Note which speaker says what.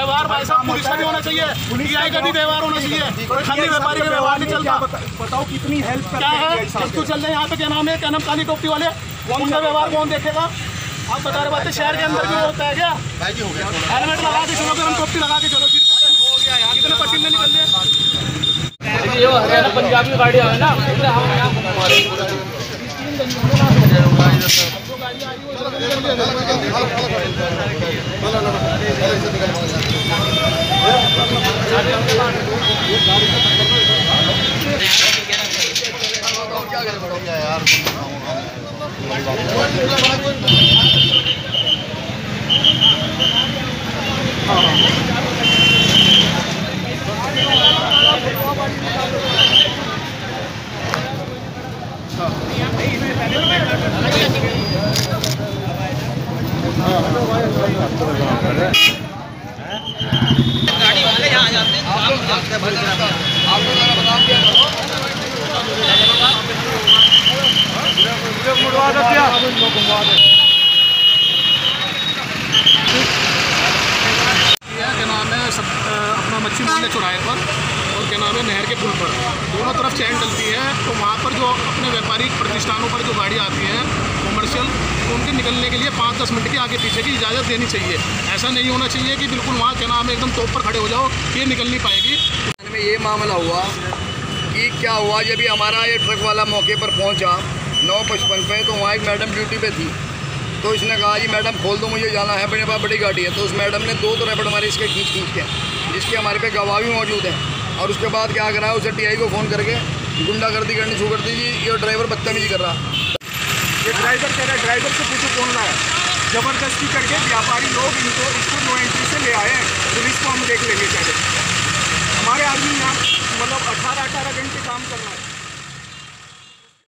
Speaker 1: व्यवहार भाई साहब पुलिस का भी होना चाहिए, टीआई का भी व्यवहार होना चाहिए, खाली व्यापारी का व्यवहार नहीं चलता।
Speaker 2: बताओ कितनी हेल्प
Speaker 1: क्या है तो चल रहे यहाँ पे, क्या नाम है, क्या नाम, काली टोपी वाले, उनका व्यवहार कौन देखेगा? आप बता रहे बात, शहर के अंदर भी होता है क्या? हेलमेट लगा के चलो, फिर हम टोपी लगा के चलो, कितने पसीने निकल रहे। ये हरियाणा पंजाब की गाड़ी है ना, गाड़ी वाले यहाँ जाते हैं, आप लोग बताओ क्या नाम है सब अपना मच्छी मोहल्ले चौराहे पर, और क्या नाम है नहर के पुल पर दोनों तरफ चैन डलती है। तो वहाँ पर जो अपने व्यापारिक प्रतिष्ठानों पर जो गाड़ी आती है कॉमर्शियल, तो उनके निकलने के लिए 5-10 मिनट की आगे पीछे की इजाज़त देनी चाहिए। ऐसा नहीं होना चाहिए कि बिल्कुल वहाँ क्या नाम है एकदम टॉप पर खड़े हो जाओ, ये निकल नहीं पाएगी।
Speaker 3: में ये मामला हुआ कि क्या हुआ, जब भी हमारा ये ट्रक वाला मौके पर पहुँचा 9:55 पे, तो वहाँ एक मैडम ड्यूटी पे थी। तो इसने कहा जी मैडम खोल दो, मुझे जाना है, मेरे पास बड़ी गाड़ी है। तो उस मैडम ने 2 तो रैपट हमारे इसके खींच के, जिसके हमारे पे गवाह भी मौजूद है। और उसके बाद क्या करा, उसे टीआई को फ़ोन करके गुंडागर्दी करनी शुरू कर दी जी, ये ड्राइवर बदतमीजी कर रहा।
Speaker 2: ये ड्राइवर कह रहा है, ड्राइवर से पूछो कौन लाया, जबरदस्ती करके व्यापारी लोग इसको नो एंट्री से ले आए हैं। पुलिस को हम देख लेंगे, क्या हमारे आदमी यहाँ मतलब 18 घंटे काम करना है।